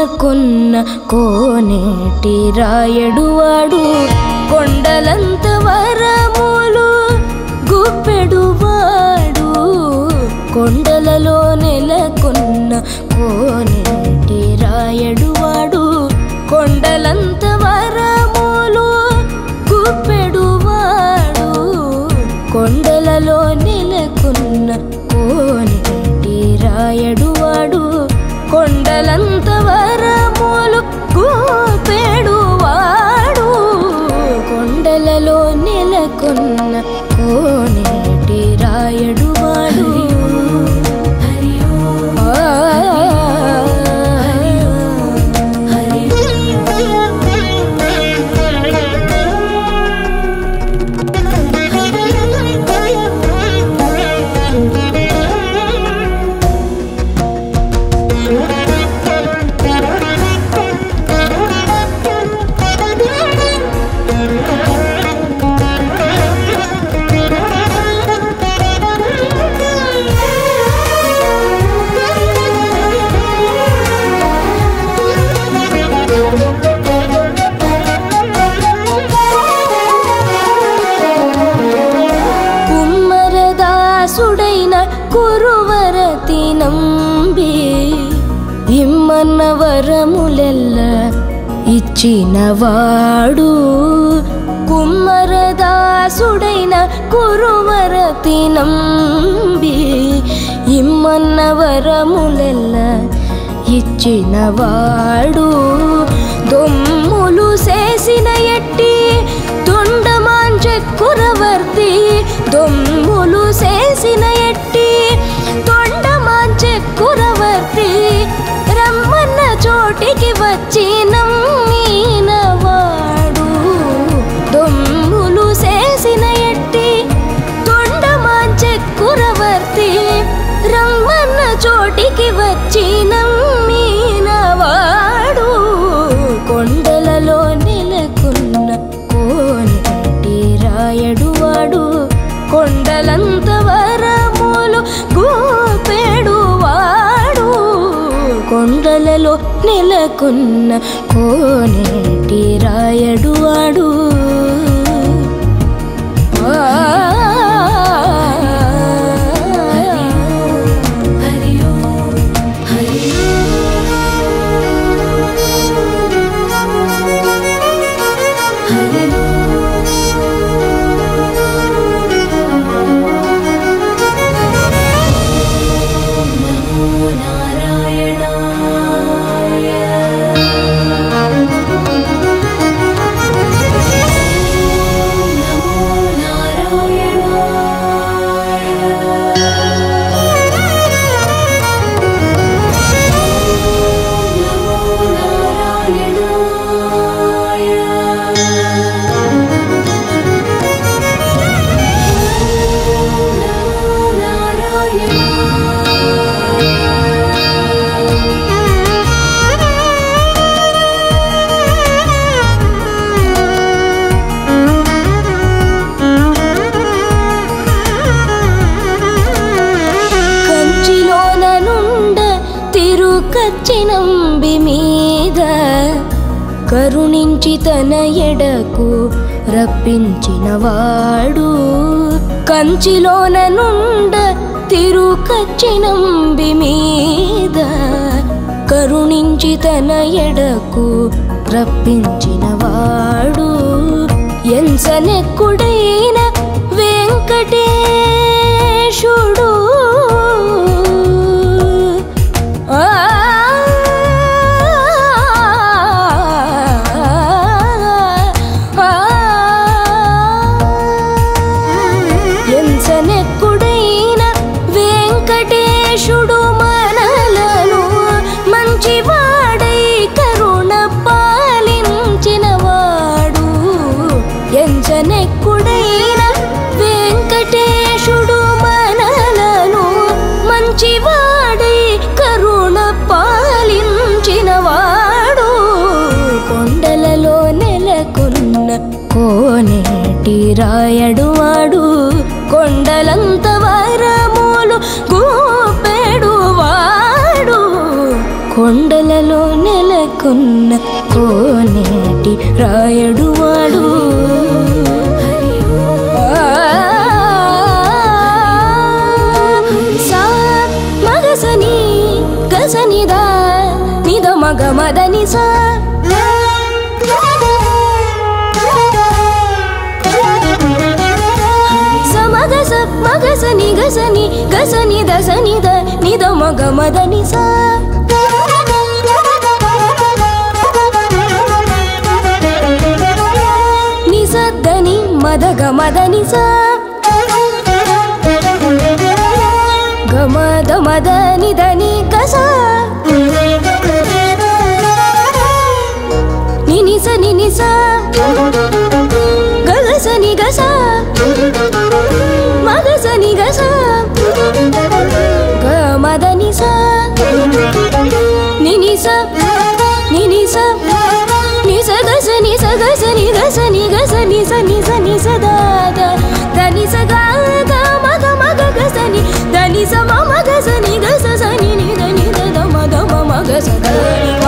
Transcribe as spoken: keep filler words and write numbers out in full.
నెలకొన్న కోనేటి రాయడువాడు కొండలంత వరములు గుప్పెడువాడు కొండలలో నెలకొన్న కోనేటి రాయడువాడు కొండలంత వరములు గుప్పెడువాడు కొండలలో నెలకొన్న కోనేటి రాయడువాడు కొండలంత వరములు గుప్పెడువాడు కొండలలో నెలకొన్న కోనేటి రాయడువాడు కుమ్మరదాసుడైన కురువరతి నంబి ఇమ్మన్న వరములెల్ల ఇచ్చినవాడు కుమ్మరదాసుడైన కురువరతి నంబి ఇమ్మన్న వరములెల్ల ఇచ్చినవాడు దొమ్ములు చేసిన ఎట్టి తొండమాంచెక్కురవర్తి దొమ్ములు చేసిన ఎట్టి తొండమాంచెక్కురవర్తి రమ్మన్న చోటికి వచ్చి నమ్మినవాడు దొమ్ములు చేసిన ఎట్టి తొండమాంచెక్కురవర్తి రమ్మన్న చోటికి వచ్చి నమ్మినవాడు కొండలలో నెలకొన్న కోనేటి రాయడువాడు కొండలంత వరములు గోపెడువాడు కొండలలో నెలకొన్న కోనేటి రాయడువాడు కచ్చినంబి మీద కరుణించి తన ఎడకు రప్పించినవాడు కంచిలోన నుండ తిరుకచ్చినంబి మీద కరుణించి తన ఎడకు రప్పించినవాడు ఎంచనెక్కుడైన వెంకటేశుడు ఎంచనెక్కుడైన వెంకటేశుడు మనలను మంచివాడై కరుణ పాలించినవాడు ఎంచనెక్కుడైన వెంకటేశుడు మనలను మంచివాడై కరుణ పాలించినవాడు కొండలలో నెలకొన్న కోనేటి రాయడువాడు కొండలంత వరములు గోపెడువాడు కొండలలో నెల నెలకొన్న కోనేటి రాయడు వాడు సా మగసని గసనిదా నిద మగ మదని సా మగసని గసని గసని దసని ద నిద మగ మదని సా నిసద్దని మదగ మదని సా గమద మదని దని గస నినిస నినిస గగసని గస మగసని గస గమదని సా నినిస నినిస నిస గసని స గసని గసని గసని సని సని సదాద దని స గా గా మగ మగ గసని దని స మ మగ సని గస సని ని దని ద మ ద మ మగ స దని